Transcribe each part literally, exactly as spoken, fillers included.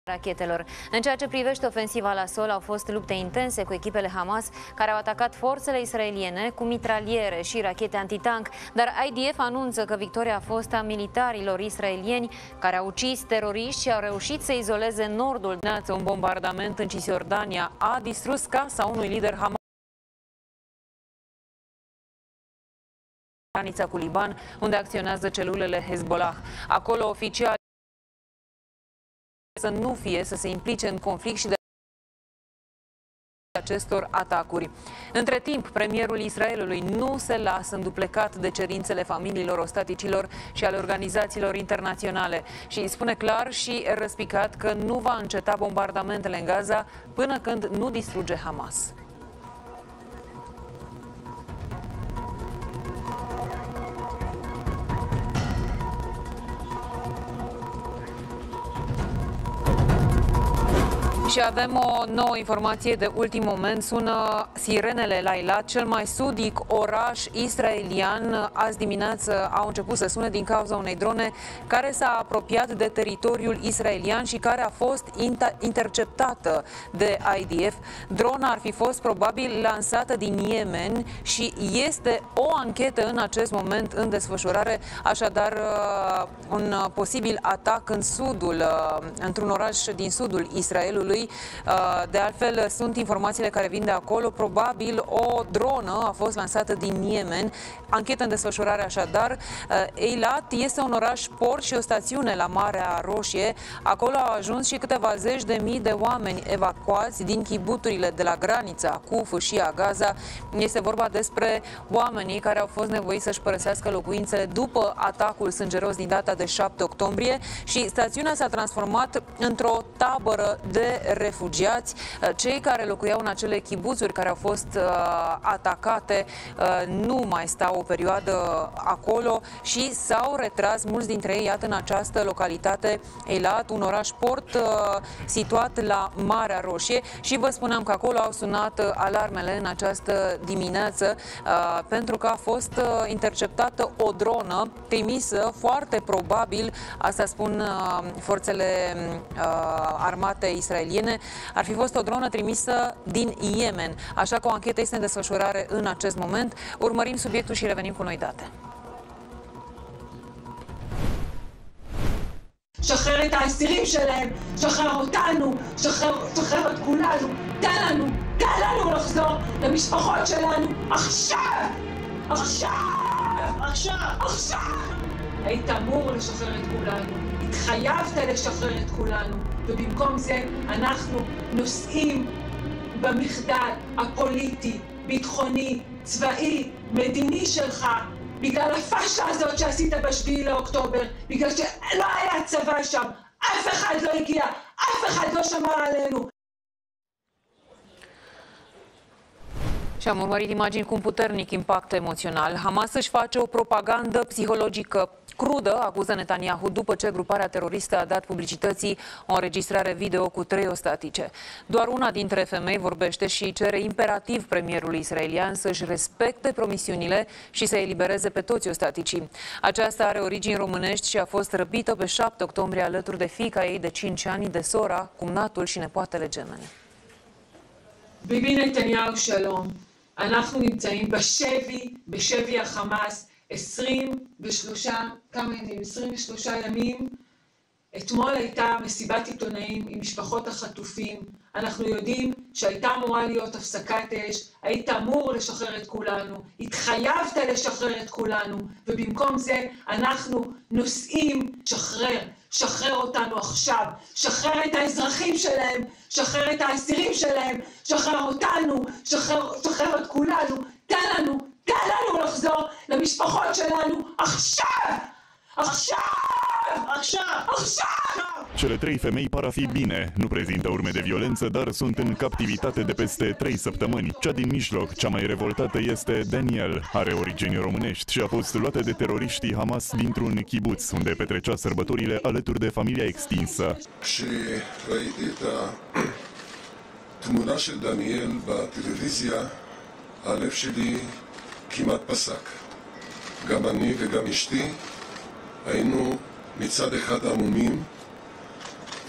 rachetelor. În ceea ce privește ofensiva la sol, au fost lupte intense cu echipele Hamas, care au atacat forțele israeliene cu mitraliere și rachete antitank, dar I D F anunță că victoria a fost a militarilor israelieni, care au ucis teroriști și au reușit să izoleze nordul. Un bombardament în Cisjordania a distrus casa unui lider Hamas. Granița cu Liban, unde acționează celulele Hezbollah. Acolo, oficiali să nu fie să se implice în conflict și de acestor atacuri. Între timp, premierul Israelului nu se lasă înduplecat de cerințele familiilor ostaticilor și ale organizațiilor internaționale și spune clar și răspicat că nu va înceta bombardamentele în Gaza până când nu distruge Hamas. Și avem o nouă informație de ultim moment. Sună sirenele la Eilat, cel mai sudic oraș israelian. Azi dimineață au început să sune din cauza unei drone care s-a apropiat de teritoriul israelian și care a fost interceptată de I D F. Drona ar fi fost probabil lansată din Yemen și este o anchetă în acest moment în desfășurare. Așadar, un posibil atac în sudul, într-un oraș din sudul Israelului. De altfel, sunt informațiile care vin de acolo. Probabil o dronă a fost lansată din Yemen. Anchetă în desfășurare așadar. Eilat este un oraș port și o stațiune la Marea Roșie. Acolo au ajuns și câteva zeci de mii de oameni evacuați din chibuturile de la granița cu Fâșia Gaza. Este vorba despre oamenii care au fost nevoiți să-și părăsească locuințele după atacul sângeros din data de șapte octombrie și stațiunea s-a transformat într-o tabără de refugiați. Cei care locuiau în acele chibuțuri care au fost uh, atacate uh, nu mai stau o perioadă acolo și s-au retras mulți dintre ei, iată, în această localitate Eilat, un oraș port uh, situat la Marea Roșie, și vă spuneam că acolo au sunat uh, alarmele în această dimineață uh, pentru că a fost uh, interceptată o dronă trimisă, foarte probabil, asta spun uh, forțele uh, armate israeliene, ar fi fost o dronă trimisă din Yemen. Așa că o anchetă este în desfășurare în acest moment. Urmărim subiectul și revenim cu noi date. שחרר את האסירים שלהם, שחרר אותנו, שחרר, שחרר את כולנו, תן לנו, תן לנו לחזור למשפחות שלנו, עכשיו! עכשיו! עכשיו! עכשיו! היית אמור לשחרר את כולנו, התחייבת לשחרר את כולנו, ובמקום זה אנחנו נושאים במחדל הפוליטי, ביטחוני, צבאי, מדיני שלך, בגלל הפשלה הזאת שעשית בשביעי לאוקטובר, בגלל שלא היה צבא שם, אף אחד לא הגיע, אף אחד לא שמר עלינו. Și am urmărit imagini cu un puternic impact emoțional. Hamas își face o propagandă psihologică crudă, acuză Netanyahu, după ce gruparea teroristă a dat publicității o înregistrare video cu trei ostatice. Doar una dintre femei vorbește și cere imperativ premierului israelian să-și respecte promisiunile și să elibereze pe toți ostaticii. Aceasta are origini românești și a fost răpită pe șapte octombrie alături de fiica ei de cinci ani, de sora, cumnatul și nepoatele gemene. ביבי נתניהו שלום, אנחנו נמצאים בשבי, בשבי החמאס, עשרים ושלושה, כמה ימים? עשרים ושלושה ימים. אתמול הייתה מסיבת עיתונאים עם משפחות החטופים. אנחנו יודעים שהייתה אמורה להיות הפסקת אש, היית אמור לשחרר את כולנו, התחייבת לשחרר את כולנו, ובמקום זה אנחנו נוסעים, שחרר, שחרר אותנו עכשיו, שחרר את האזרחים שלהם, שחרר את האסירים שלהם, שחרר אותנו, שחרר, שחרר את כולנו, תן לנו, תן לנו לחזור למשפחות שלנו עכשיו! עכשיו! עכשיו! עכשיו! Cele trei femei par a fi bine, nu prezintă urme de violență, dar sunt în captivitate de peste trei săptămâni. Cea din mijloc, cea mai revoltată, este Daniel. Are origini românești și a fost luată de teroriștii Hamas dintr-un kibuț, unde petrecea sărbătorile alături de familia extinsă. כשראיתי את התמונה של דניאל בטלוויזיה, הלב שלי כמעט פסק. גם אני וגם אשתי היינו מצד אחד עמומים,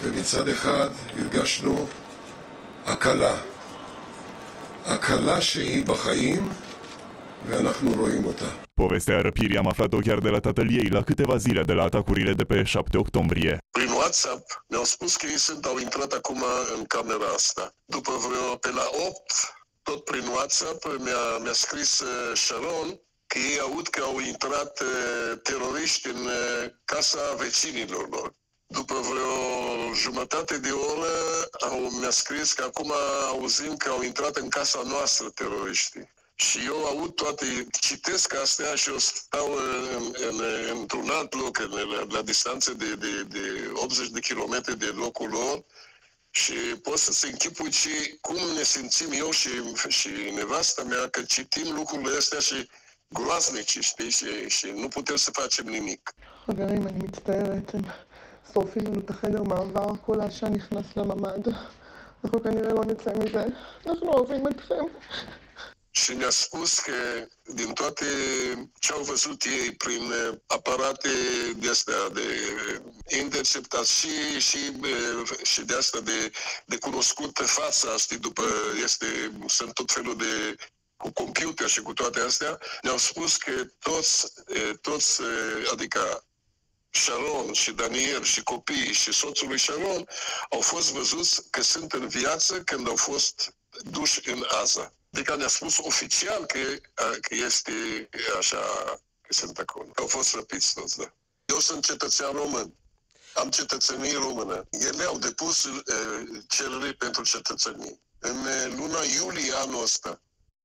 ומצד אחד הרגשנו הקלה. הקלה שהיא בחיים, ואנחנו רואים אותה. Povestea răpirii am aflat-o chiar de la tatăl ei la câteva zile de la atacurile de pe șapte octombrie. Prin WhatsApp ne-au spus că ei sunt, au intrat acum în camera asta. După vreo pe la opt, tot prin WhatsApp, mi-a, mi-a scris uh, Sharon că ei aud că au intrat uh, teroriști în uh, casa vecinilor lor. După vreo jumătate de oră au, mi-a scris că acum auzim că au intrat în casa noastră teroriștii. Și eu aud toate, citesc astea și eu stau în, în, într-un alt loc, în, la, la distanță de, de, de optzeci de kilometri de locul lor și pot să se închipui și cum ne simțim eu și, și nevasta mea, că citim lucrurile astea și groaznici, știi, și, și nu putem să facem nimic. חברים, אני מצטערת, הם שורפים לנו את החדר מעבר, כל העשן נכנס לממ"ד. אנחנו כנראה לא נצא מזה. אנחנו אוהבים אתכם. Și ne-a spus că din toate ce au văzut ei prin aparate de astea de interceptat și, și, și de asta de, de cunoscut fața, știi, după este, sunt tot felul de cu computer și cu toate astea, ne-au spus că toți, toți adică Sharon și Daniel și copiii și soțul lui Sharon au fost văzuți că sunt în viață când au fost duși în Aza. Adică ne-a spus oficial că, că este așa, că sunt acolo. Au fost răpiți toți, da. Eu sunt cetățean român. Am cetățenie română. Ele au depus uh, cerere pentru cetățenie. În luna iulie anul ăsta.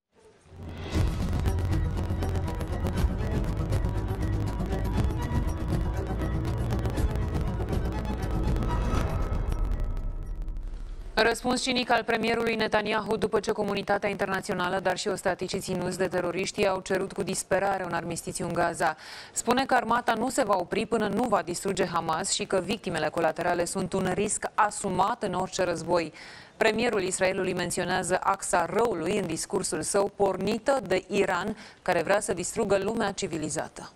Răspuns cinic al premierului Netanyahu după ce comunitatea internațională, dar și ostaticii ținuți de teroriștii au cerut cu disperare un armistițiu în Gaza. Spune că armata nu se va opri până nu va distruge Hamas și că victimele colaterale sunt un risc asumat în orice război. Premierul Israelului menționează axa răului în discursul său, pornită de Iran, care vrea să distrugă lumea civilizată.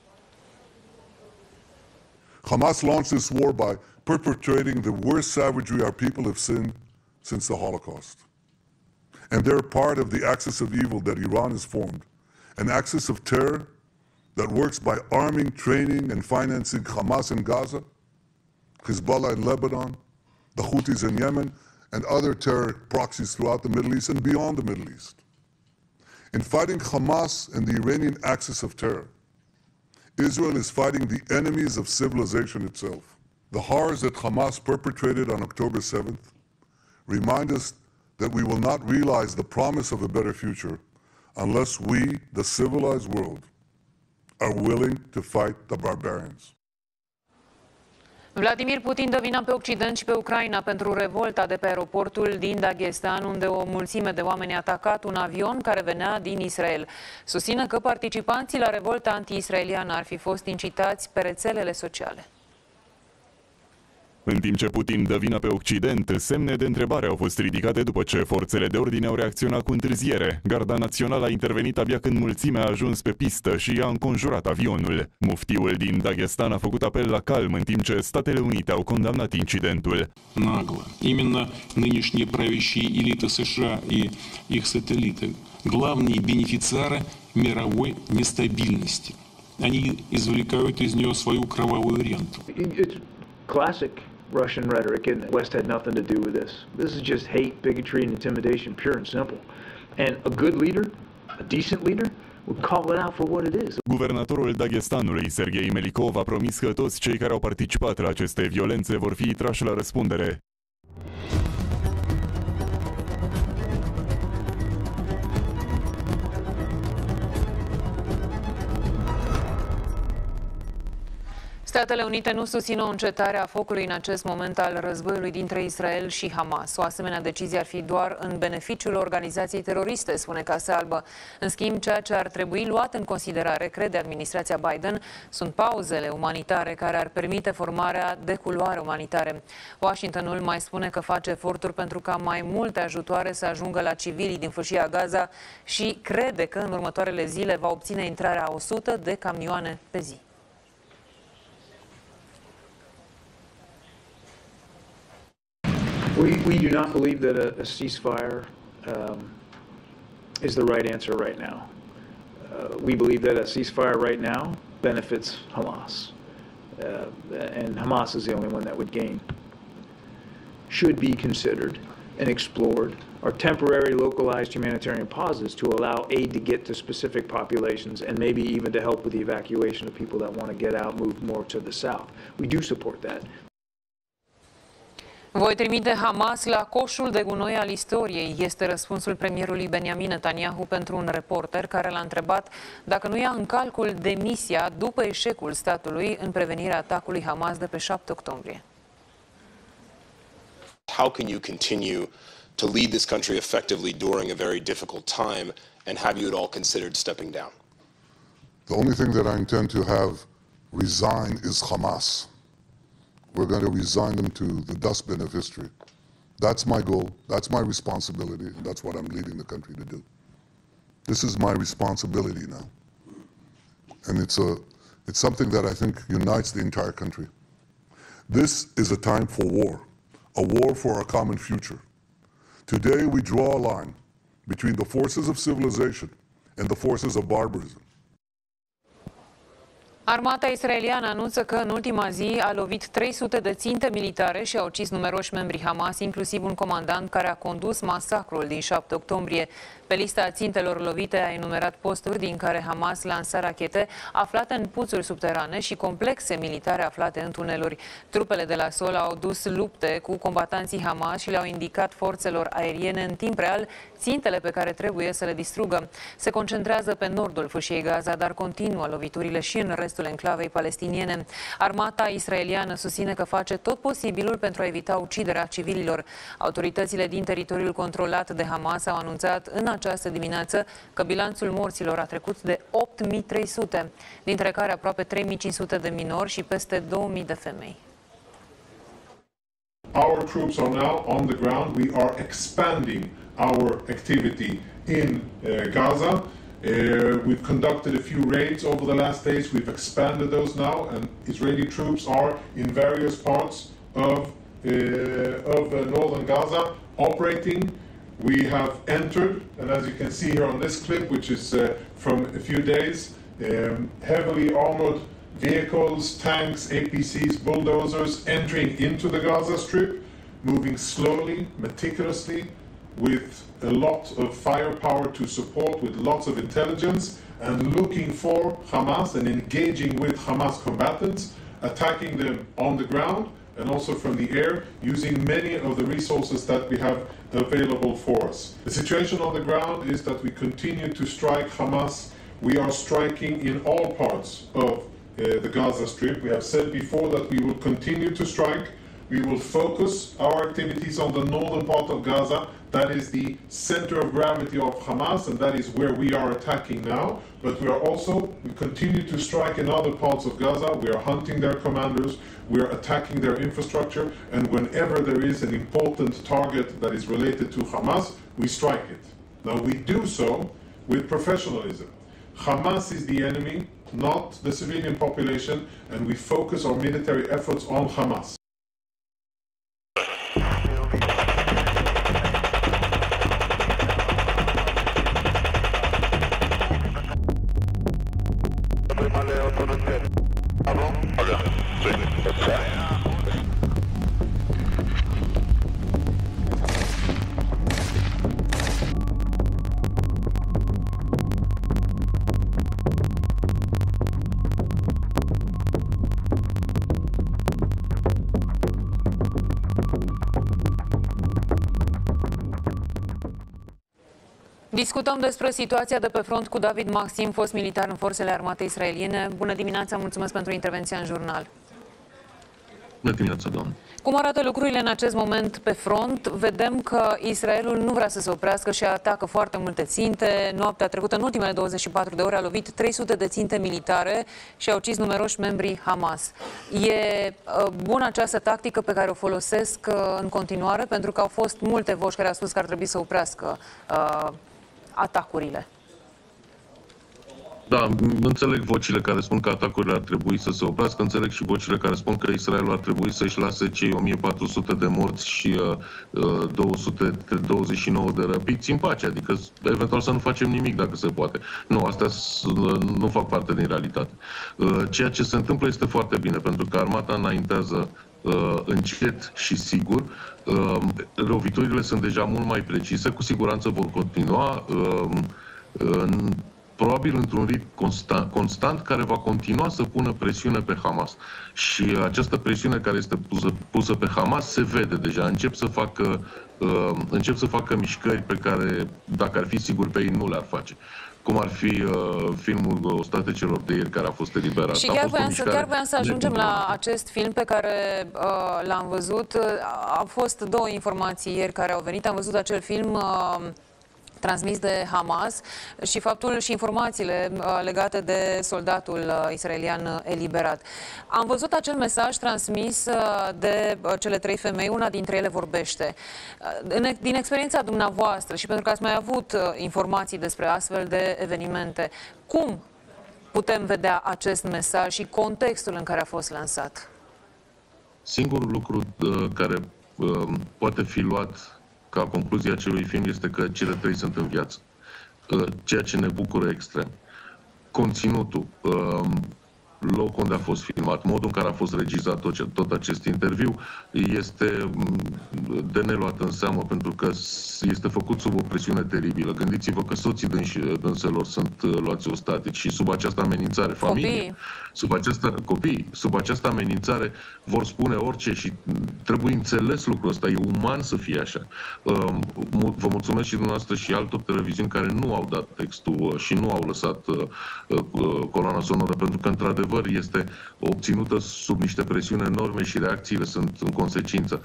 Hamas launched this war by perpetrating the worst savagery our people have seen since the Holocaust. And they're part of the axis of evil that Iran has formed, an axis of terror that works by arming, training, and financing Hamas in Gaza, Hezbollah in Lebanon, the Houthis in Yemen, and other terror proxies throughout the Middle East and beyond the Middle East. In fighting Hamas and the Iranian axis of terror, Israel is fighting the enemies of civilization itself. The horrors that Hamas perpetrated on October seventh remind us that we will not realize the promise of a better future unless we, the civilized world, are willing to fight the barbarians. Vladimir Putin dă vina pe Occident și pe Ucraina pentru revolta de pe aeroportul din Dagestan, unde o mulțime de oameni a atacat un avion care venea din Israel. Susține că participanții la revolta anti-israeliană ar fi fost incitați pe rețelele sociale. În timp ce Putin dă vina pe Occident, semne de întrebare au fost ridicate după ce forțele de ordine au reacționat cu întârziere. Garda Națională a intervenit abia când mulțimea a ajuns pe pistă și a înconjurat avionul. Muftiul din Dagestan a făcut apel la calm, în timp ce Statele Unite au condamnat incidentul. Нагло. Именно нынешние правящие элиты США и их сателлиты главные бенефициары мировой нестабильности. Они извлекают из нее свою кровавую ренту. Classic Russian rhetoric, and the West had nothing to do with this. This is just hate, bigotry, and intimidation, pure and simple. And a good leader, a decent leader, would call it out for what it is. Guvernatorul Dagestanului, Serghei Melikov, a promis că toți cei care au participat la aceste violențe vor fi trași la răspundere. Statele Unite nu susțin o încetare a focului în acest moment al războiului dintre Israel și Hamas. O asemenea decizie ar fi doar în beneficiul organizației teroriste, spune Casa Albă. În schimb, ceea ce ar trebui luat în considerare, crede administrația Biden, sunt pauzele umanitare care ar permite formarea de culoare umanitare. Washingtonul mai spune că face eforturi pentru ca mai multe ajutoare să ajungă la civilii din fâșia Gaza și crede că în următoarele zile va obține intrarea a o sută de camioane pe zi. We, we do not believe that a, a ceasefire um, is the right answer right now. Uh, we believe that a ceasefire right now benefits Hamas. Uh, and Hamas is the only one that would gain. Should be considered and explored are temporary localized humanitarian pauses to allow aid to get to specific populations and maybe even to help with the evacuation of people that want to get out, move more to the south. We do support that. Voi trimite Hamas la coșul de gunoi al istoriei, este răspunsul premierului Benjamin Netanyahu pentru un reporter care l-a întrebat dacă nu ia în calcul demisia după eșecul statului în prevenirea atacului Hamas de pe șapte octombrie. How can you continue to lead this country effectively during a very difficult time, and have you at all considered stepping down? The only thing that I intend to have resign is Hamas. We're going to resign them to the dustbin of history. That's my goal, that's my responsibility, and that's what I'm leading the country to do. This is my responsibility now. And it's, a, it's something that I think unites the entire country. This is a time for war, a war for our common future. Today we draw a line between the forces of civilization and the forces of barbarism. Armata israeliană anunță că în ultima zi a lovit trei sute de ținte militare și a ucis numeroși membri Hamas, inclusiv un comandant care a condus masacrul din șapte octombrie. Pe lista țintelor lovite a enumerat posturi din care Hamas lansa rachete aflate în puțuri subterane și complexe militare aflate în tuneluri. Trupele de la sol au dus lupte cu combatanții Hamas și le-au indicat forțelor aeriene în timp real țintele pe care trebuie să le distrugă. Se concentrează pe nordul fâșiei Gaza, dar continuă loviturile și în restul enclavei palestiniene. Armata israeliană susține că face tot posibilul pentru a evita uciderea civililor. Autoritățile din teritoriul controlat de Hamas au anunțat în această dimineață că bilanțul morților a trecut de opt mii trei sute, dintre care aproape trei mii cinci sute de minori și peste două mii de femei. Our troops are now on the ground. We are expanding our activity in uh, Gaza. Uh, we've conducted a few raids over the last days. We've expanded those now, and Israeli troops are in various parts of, uh, of uh, northern Gaza operating. We have entered, and as you can see here on this clip, which is uh, from a few days, um, heavily armored vehicles, tanks, A P Cs, bulldozers entering into the Gaza Strip, moving slowly, meticulously, with a lot of firepower to support, with lots of intelligence, and looking for Hamas and engaging with Hamas combatants, attacking them on the ground and also from the air, using many of the resources that we have available for us. The situation on the ground is that we continue to strike Hamas. We are striking in all parts of uh, the Gaza Strip. We have said before that we will continue to strike. We will focus our activities on the northern part of Gaza. That is the center of gravity of Hamas, and that is where we are attacking now. But we are also, we continue to strike in other parts of Gaza. We are hunting their commanders. We are attacking their infrastructure. And whenever there is an important target that is related to Hamas, we strike it. Now, we do so with professionalism. Hamas is the enemy, not the civilian population, and we focus our military efforts on Hamas. Discutăm despre situația de pe front cu David Maxim, fost militar în forțele armate israeliene. Bună dimineața, mulțumesc pentru intervenția în jurnal. Bună dimineața, doamnă. Cum arată lucrurile în acest moment pe front? Vedem că Israelul nu vrea să se oprească și atacă foarte multe ținte. Noaptea trecută, în ultimele douăzeci și patru de ore, a lovit trei sute de ținte militare și a ucis numeroși membri Hamas. E bună această tactică pe care o folosesc în continuare, pentru că au fost multe voci care au spus că ar trebui să oprească uh, atacurile. Da, înțeleg vocile care spun că atacurile ar trebui să se oprească, înțeleg și vocile care spun că Israelul ar trebui să-și lase cei o mie patru sute de morți și uh, două sute douăzeci și nouă de răpiți în pace, adică eventual să nu facem nimic dacă se poate. Nu, astea nu fac parte din realitate. Uh, ceea ce se întâmplă este foarte bine, pentru că armata înaintează uh, încet și sigur. Uh, loviturile sunt deja mult mai precise, cu siguranță vor continua. Uh, uh, probabil într-un ritm constant, constant care va continua să pună presiune pe Hamas. Și această presiune care este pusă, pusă pe Hamas se vede deja. Încep să facă, uh, încep să facă mișcări pe care, dacă ar fi sigur pe ei, nu le-ar face. Cum ar fi uh, filmul Ostatecelor de ieri care a fost eliberat. Și chiar voiam, să, chiar voiam să ajungem la acest film pe care uh, l-am văzut. Au fost două informații ieri care au venit. Am văzut acel film uh, transmis de Hamas și faptul și informațiile uh, legate de soldatul uh, israelian eliberat. Am văzut acel mesaj transmis uh, de uh, cele trei femei, una dintre ele vorbește. Uh, în, din experiența dumneavoastră și pentru că ați mai avut uh, informații despre astfel de evenimente, cum putem vedea acest mesaj și contextul în care a fost lansat? Singurul lucru uh, care uh, poate fi luat ca concluzia acelui film este că cele trei sunt în viață, ceea ce ne bucură extrem. Conținutul, locul unde a fost filmat, modul în care a fost regizat tot, tot acest interviu este de neluat în seamă, pentru că este făcut sub o presiune teribilă. Gândiți-vă că soții dânselor sunt luați ostatici și sub această amenințare, familie, sub această, copii, sub această amenințare vor spune orice și trebuie înțeles lucrul ăsta. E uman să fie așa. Vă mulțumesc și dumneavoastră și altor televiziuni care nu au dat textul și nu au lăsat coloana sonoră, pentru că într-adevăr este obținută sub niște presiuni enorme și reacțiile sunt în consecință.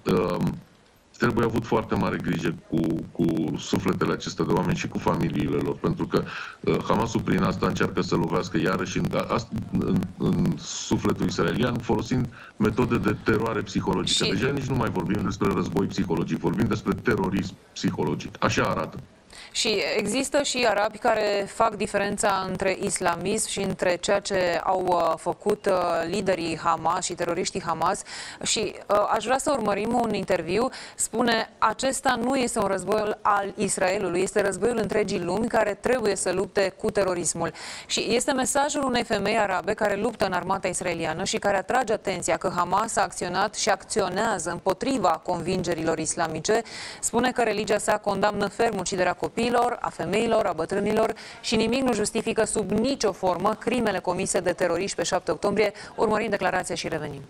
Trebuie avut foarte mare grijă cu, cu sufletele acestea de oameni și cu familiile lor, pentru că Hamasul prin asta încearcă să lovească iarăși în, în, în sufletul israelian, folosind metode de teroare psihologică. Și... Deja nici nu mai vorbim despre război psihologic, vorbim despre terorism psihologic. Așa arată. Și există și arabi care fac diferența între islamism și între ceea ce au uh, făcut uh, liderii Hamas și teroriștii Hamas și uh, aș vrea să urmărim un interviu. Spune, acesta nu este un război al Israelului, este războiul întregii lumi care trebuie să lupte cu terorismul. Și este mesajul unei femei arabe care luptă în armata israeliană și care atrage atenția că Hamas a acționat și acționează împotriva convingerilor islamice. Spune că religia sa condamnă ferm uciderea copiilor, a femeilor, a bătrânilor și nimic nu justifică sub nicio formă crimele comise de teroriști pe șapte octombrie. Urmărim declarația și revenim.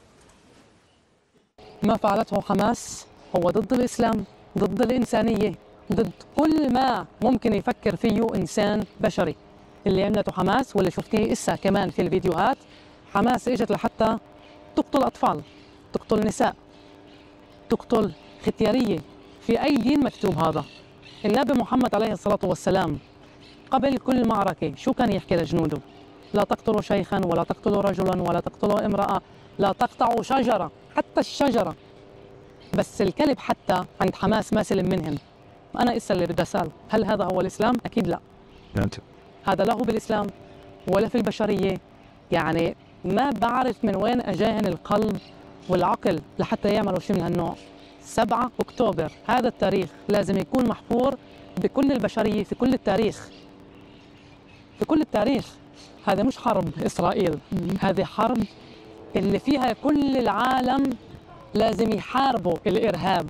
ما فعلته حماس هو ضد الإسلام، ضد الإنسانية، ضد كل ما ممكن يفكر فيه إنسان بشري. اللي عملته حماس واللي شفتيه إسا كمان في الفيديوهات، حماس إجت لحتى تقتل أطفال، تقتل نساء، تقتل ختيارية. في أي دين مكتوب هذا؟ النبي محمد عليه الصلاة والسلام قبل كل معركة شو كان يحكي لجنوده؟ لا تقتلوا شيخا ولا تقتلوا رجلا ولا تقتلوا امرأة، لا تقطعوا شجرة، حتى الشجرة. بس الكلب حتى عند حماس ما سلم منهم. أنا إسا اللي بدي أسأل، هل هذا هو الإسلام؟ أكيد لا. أنت. هذا لا هو بالإسلام ولا في البشرية. يعني ما بعرف من وين أجاهن القلب والعقل لحتى يعملوا شيء من هالنوع. سبعة أكتوبر هذا التاريخ لازم يكون محفور بكل البشرية في كل التاريخ. في كل التاريخ. هذا مش حرب إسرائيل، هذه حرب اللي فيها كل العالم لازم يحاربوا الإرهاب.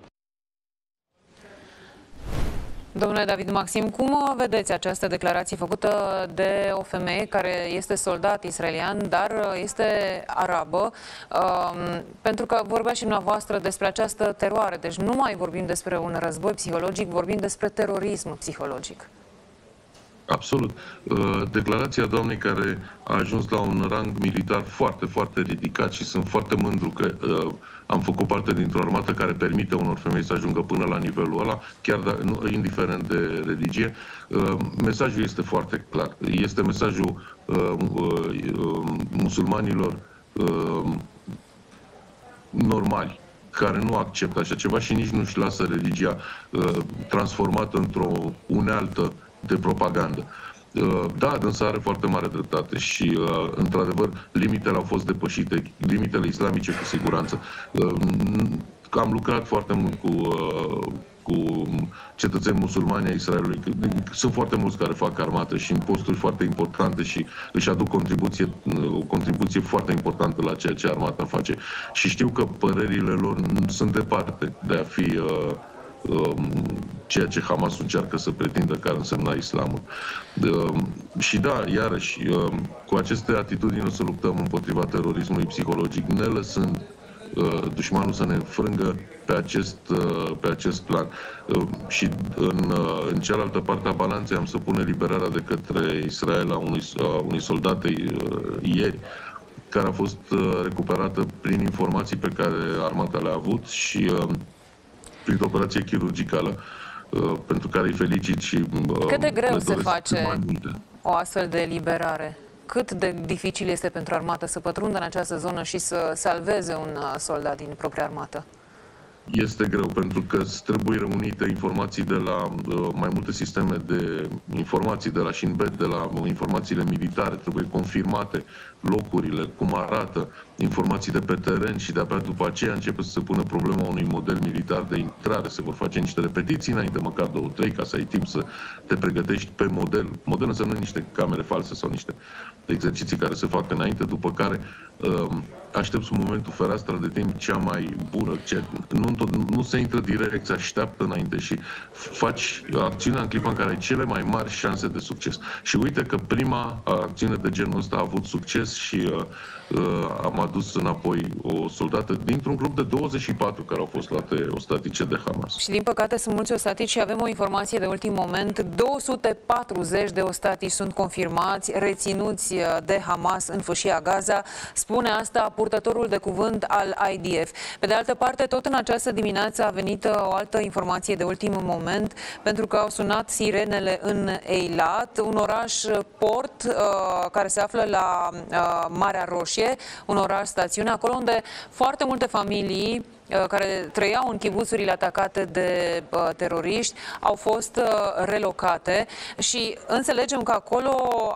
Domnule David Maxim, cum vedeți această declarație făcută de o femeie care este soldat israelian, dar este arabă, um, pentru că vorbea și dumneavoastră despre această teroare, deci nu mai vorbim despre un război psihologic, vorbim despre terorism psihologic. Absolut. Declarația doamnei care a ajuns la un rang militar foarte, foarte ridicat și sunt foarte mândru că am făcut parte dintr-o armată care permite unor femei să ajungă până la nivelul ăla, chiar da, nu, indiferent de religie. Mesajul este foarte clar. Este mesajul uh, uh, musulmanilor uh, normali, care nu acceptă așa ceva și nici nu-și lasă religia uh, transformată într-o unealtă de propagandă. Da, dânsa are foarte mare dreptate și, într-adevăr, limitele au fost depășite, limitele islamice cu siguranță. Am lucrat foarte mult cu, cu cetățeni musulmani ai Israelului. Sunt foarte mulți care fac armată și în posturi foarte importante și își aduc contribuție, o contribuție foarte importantă la ceea ce armata face. Și știu că părerile lor sunt departe de a fi ceea ce Hamas încearcă să pretindă că ar însemna islamul. Și da, iarăși, cu aceste atitudini o să luptăm împotriva terorismului psihologic, ne lăsând dușmanul să ne frângă pe acest, pe acest plan. Și în, în cealaltă parte a balanței am să pun eliberarea de către Israel a unui, a unui soldat ieri, care a fost recuperată prin informații pe care armata le-a avut și prin operație chirurgicală, pentru care îi felicit și cât de greu se face o astfel de eliberare? Cât de dificil este pentru armată să pătrundă în această zonă și să salveze un soldat din propria armată? Este greu, pentru că trebuie reunite informații de la uh, mai multe sisteme de informații, de la Shin Bet, de la uh, informațiile militare, trebuie confirmate locurile, cum arată, informații de pe teren și de-abia după aceea începe să se pună problema unui model militar de intrare. Se vor face niște repetiții înainte, măcar două, trei, ca să ai timp să te pregătești pe model. Model înseamnă niște camere false sau niște exerciții care se fac înainte, după care uh, aștepți un momentul, fereastra de timp cea mai bună. Ce, nu, nu se intră direct, se așteaptă înainte și faci acțiunea în clipa în care ai cele mai mari șanse de succes. Și uite că prima acțiune de genul ăsta a avut succes și uh, uh, am adus înapoi o soldată dintr-un grup de douăzeci și patru care au fost luate ostatice de Hamas. Și din păcate sunt mulți ostatici și avem o informație de ultim moment. două sute patruzeci de ostatici sunt confirmați, reținuți de Hamas în fâșia Gaza. Spune asta purtătorul de cuvânt al I D F. Pe de altă parte, tot în această dimineață a venit o altă informație de ultim moment, pentru că au sunat sirenele în Eilat, un oraș port uh, care se află la uh, Marea Roșie, un oraș stațiune, acolo unde foarte multe familii care trăiau în chibuțurile atacate de uh, teroriști au fost uh, relocate și înțelegem că acolo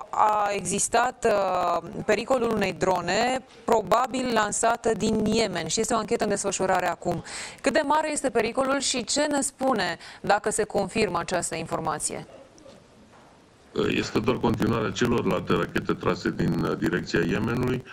a existat uh, pericolul unei drone probabil lansată din Yemen și este o anchetă în desfășurare acum. Cât de mare este pericolul și ce ne spune dacă se confirmă această informație? Este doar continuarea celorlalte rachete trase din direcția Yemenului.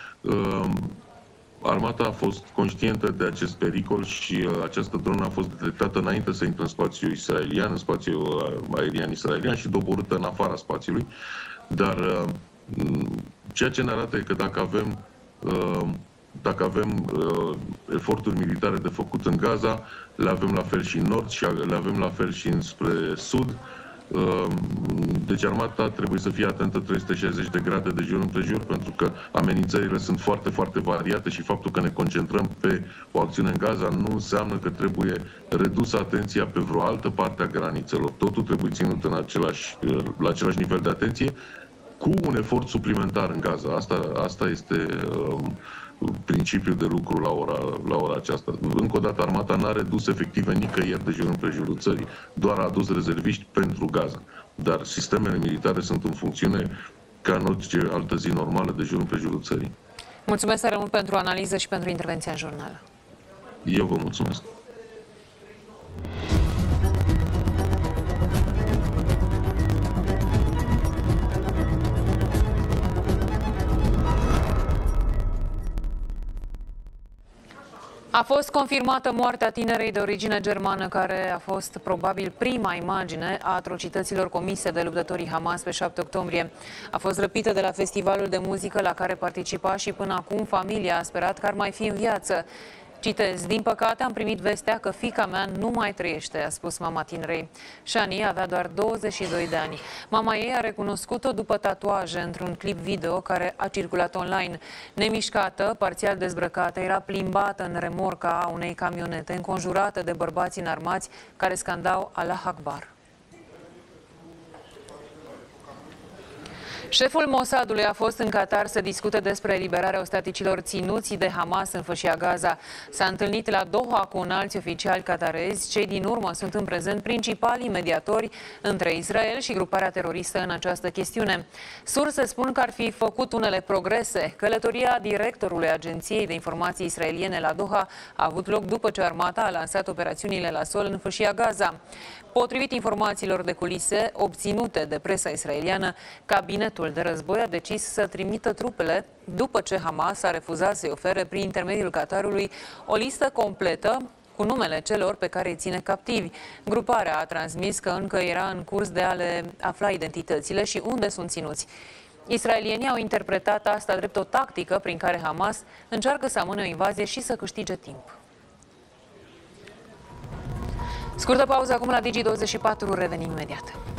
Armata a fost conștientă de acest pericol și uh, această dronă a fost detectată înainte să intre în spațiul israelian, în spațiul aerian israelian și doborâtă în afara spațiului. Dar uh, ceea ce ne arată e că dacă avem, uh, dacă avem uh, eforturi militare de făcut în Gaza, le avem la fel și în nord și le avem la fel și înspre sud. Deci armata trebuie să fie atentă trei sute șaizeci de grade de jur împrejur, pentru că amenințările sunt foarte, foarte variate și faptul că ne concentrăm pe o acțiune în Gaza nu înseamnă că trebuie redusă atenția pe vreo altă parte a granițelor. Totul trebuie ținut în același, la același nivel de atenție, cu un efort suplimentar în Gaza. Asta, asta este um, principiul de lucru la ora, la ora aceasta. Încă o dată, armata n-a redus efective nicăieri de jur împrejurul țării, doar a adus rezerviști pentru Gaza. Dar sistemele militare sunt în funcțiune ca în orice altă zi normală de jur împrejurul țării. Mulțumesc tare mult pentru analiză și pentru intervenția în jurnal. Eu vă mulțumesc. A fost confirmată moartea tinerei de origine germană, care a fost probabil prima imagine a atrocităților comise de luptătorii Hamas pe șapte octombrie. A fost răpită de la festivalul de muzică la care participa și până acum familia a sperat că ar mai fi în viață. Citez, din păcate am primit vestea că fiica mea nu mai trăiește, a spus mama tinerei. Shani avea doar douăzeci și doi de ani. Mama ei a recunoscut-o după tatuaje într-un clip video care a circulat online. Nemișcată, parțial dezbrăcată, era plimbată în remorca unei camionete, înconjurată de bărbați înarmați care scandau Allah Akbar. Șeful Mossadului a fost în Qatar să discute despre eliberarea ostaticilor ținuți de Hamas în Fâșia Gaza. S-a întâlnit la Doha cu înalți oficiali qatarezi. Cei din urmă sunt în prezent principalii mediatori între Israel și gruparea teroristă în această chestiune. Surse spun că ar fi făcut unele progrese. Călătoria directorului Agenției de Informații israeliene la Doha a avut loc după ce armata a lansat operațiunile la sol în Fâșia Gaza. Potrivit informațiilor de culise obținute de presa israeliană, cabinetul de război a decis să trimită trupele după ce Hamas a refuzat să-i ofere prin intermediul Qatarului o listă completă cu numele celor pe care îi ține captivi. Gruparea a transmis că încă era în curs de a le afla identitățile și unde sunt ținuți. Israelienii au interpretat asta drept o tactică prin care Hamas încearcă să amâne o invazie și să câștige timp. Scurtă pauză acum la Digi douăzeci și patru, revenim imediat.